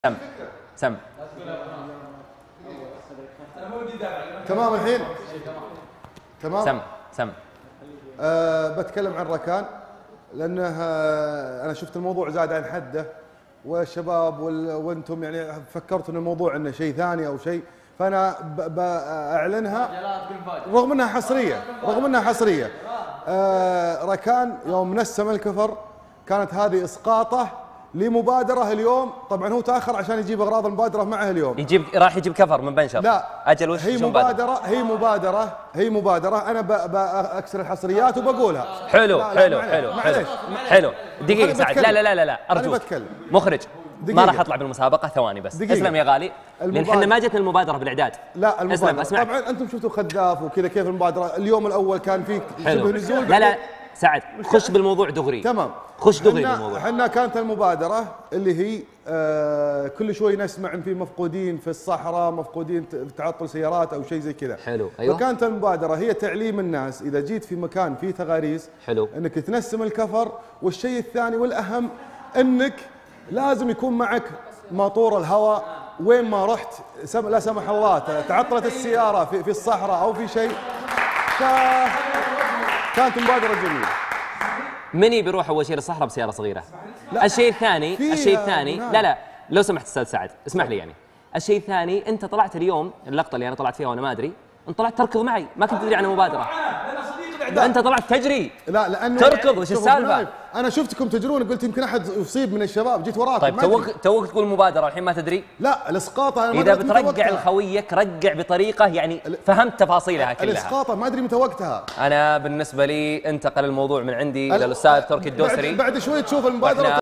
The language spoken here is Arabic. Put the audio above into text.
سم سم. تمام الحين تمام. سم سم. بتكلم عن ركان لانه انا شفت الموضوع زاد عن حده، والشباب وانتم يعني فكرتوا ان الموضوع انه شيء ثاني او شيء، فانا باعلنها رغم انها حصريه. ركان يوم نسم الكفر كانت هذه اسقاطه لمبادره اليوم. طبعا هو تاخر عشان يجيب اغراض المبادره معه اليوم، راح يجيب كفر من بنشر. لا اجل وش هي مبادره انا باكسر الحصريات وبقولها. حلو دقيقه سعد. لا ارجوك مخرج ما راح اطلع بالمسابقه. ثواني بس اسلم يا غالي، لان احنا ما جتنا المبادره بالاعداد. لا المبادره اسمع. طبعا انتم شفتوا خذاف وكذا كيف المبادره. اليوم الاول كان فيه شبه نزول. لا سعد خش بالموضوع دغري. تمام خش دغري بالموضوع. احنا كانت المبادره اللي هي كل شوي نسمع ان في مفقودين في الصحراء، مفقودين في تعطل سيارات او شيء زي كذا. حلو ايوه. فكانت المبادره هي تعليم الناس اذا جيت في مكان فيه تغاريز حلو انك تنسم الكفر، والشيء الثاني والاهم انك لازم يكون معك ماطور الهواء وين ما رحت. لا سمح الله تعطلت السياره في الصحراء او في شيء. كانت مبادره جميله. مني بيروح اول شيء للصحراء بسياره صغيره. الشيء الثاني لا لو سمحت استاذ سعد اسمح لي يعني. الشيء الثاني انت طلعت اليوم اللقطه اللي انا طلعت فيها وانا ما ادري، انت طلعت تركض معي، ما كنت تدري عن المبادره. انت طلعت تجري. لا لانه تركض. وش السالفه؟ انا شفتكم تجرون، قلت يمكن احد يصيب من الشباب، جيت وراكم. طيب توك تقول مبادره الحين ما تدري. لا الاسقاطه اذا بترجع لخويك رجع بطريقه يعني فهمت تفاصيلها كلها. الاسقاطه ما ادري متى وقتها. انا بالنسبه لي انتقل الموضوع من عندي الى الاستاذ تركي الدوسري. بعد شوي تشوف المبادره.